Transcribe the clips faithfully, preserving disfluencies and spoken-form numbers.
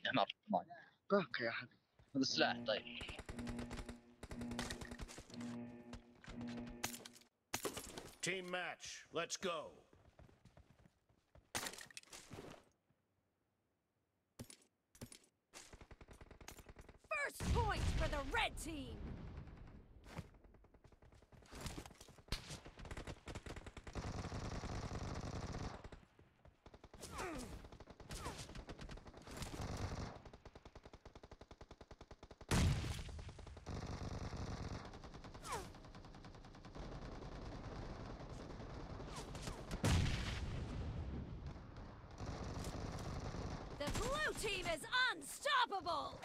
حمار حمار. اوكي يا حبيبي. هذا السلاح طيب. Team match, let's go. First point for the red team. The blue team is unstoppable!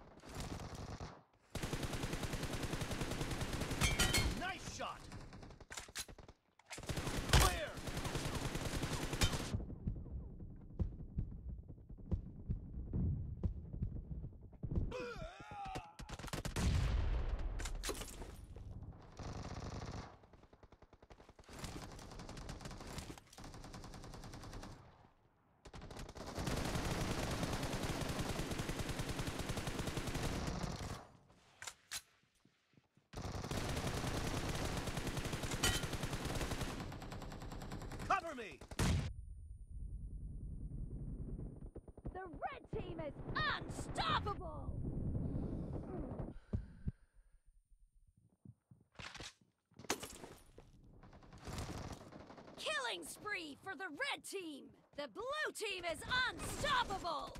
Nice shot. Clear. Cover me. The red team is unstoppable! Killing spree for the red team! The blue team is unstoppable!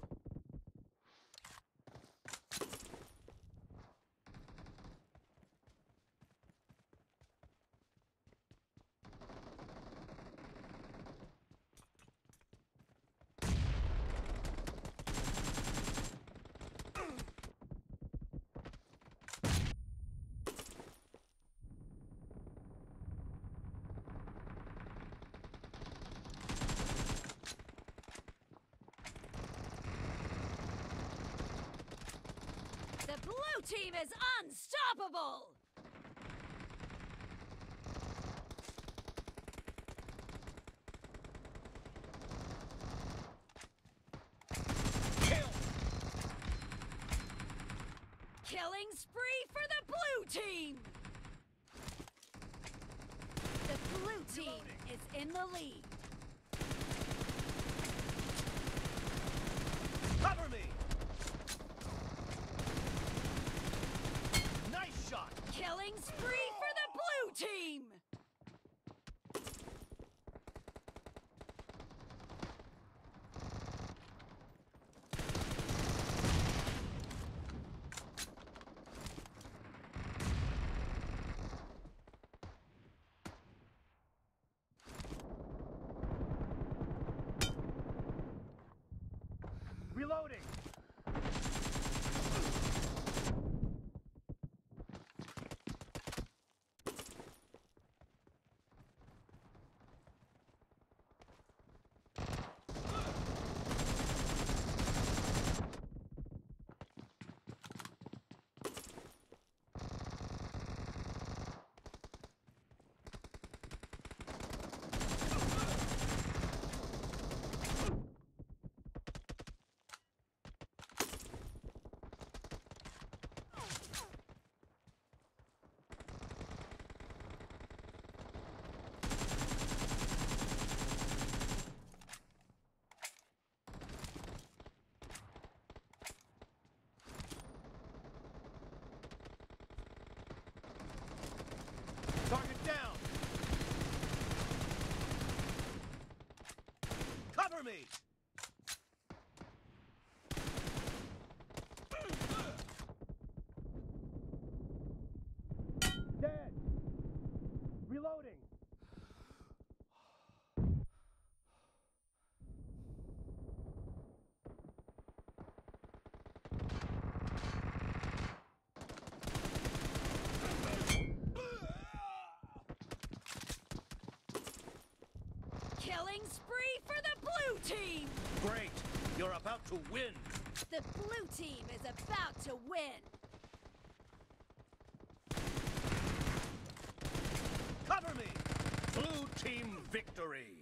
The blue team is unstoppable! Kill. Killing spree for the blue team! The blue team is in the lead. Cover me. Nice shot. Killing spree for the blue team! Reloading. Target down. Cover me. Dead. Reloading. Killing spree for the blue team! Great. You're about to win. The blue team is about to win! Cover me. Blue team victory.